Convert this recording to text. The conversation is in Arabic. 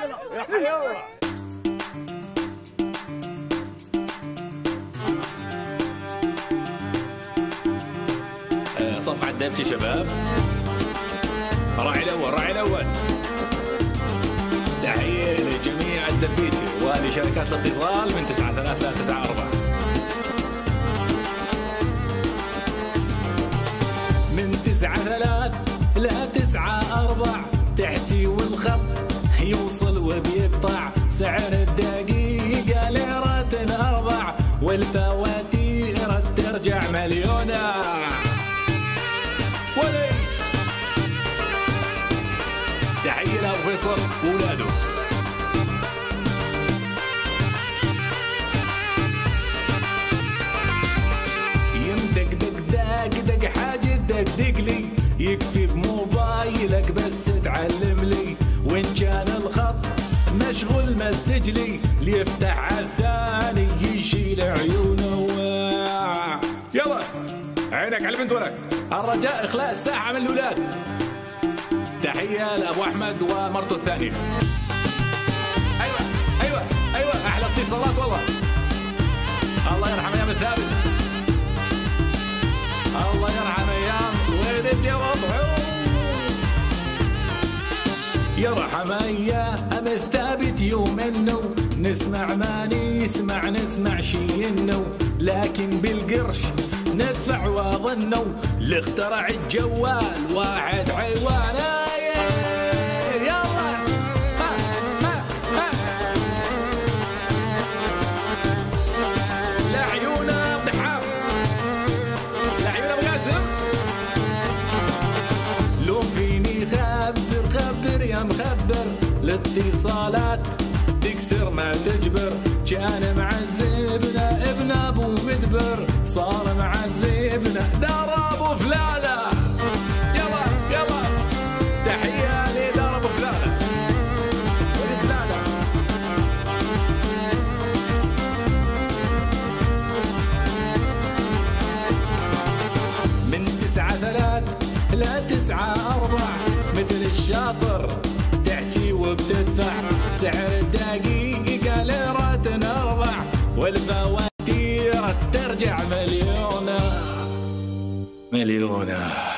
يا حي الله. صف عدبت يا شباب. راعي الاول راعي الاول. تحيه لجميع الدبيتي ولشركات الاتصال من 93394. من 93394 تحتي والخط يوصل وبيقطع. سعر الدقيقة ليرة 4 والفواتير ترجع مليونة. ولي تحية لأبو فيصل وولاده. يمدق دق دق دق حاجة دقدق لي. يكفي بموبايلك بس تعلم لي. وإن كان الخط مشغول مسج لي. ليفتح عالثاني يشيل عيونه. يلا عينك على بنت ولك. الرجاء اخلاء الساحة من الولاد. تحية لأبو أحمد ومرته الثانية. أيوة أيوة أيوة أحلى اتصالات والله. الله يرحم أيام الثابت. الله يرحم أيام ولدت يا وضعه. يرحم أيام الثابت يوم إنه نسمع ما نسمع شي إنه. لكن بالقرش ندفع واظنوا. اللي اخترع الجوال واحد عيوان. يلا ها ها ها. لعيونه ضحاف لعيونه بقاسم. لو فيني خبر يا مخبر. الاتصالات تكسر ما تجبر. كان معذبنا ابن ابو مدبر. صار معذبنا دار ابو فلاله. يلا يلا تحيه لدار ابو فلاله ولفلاله. من 93394 مثل الشاطر تحكي وبتدفع. سعر الدقيقة ليرة 4 والفواتير ترجع مليونة.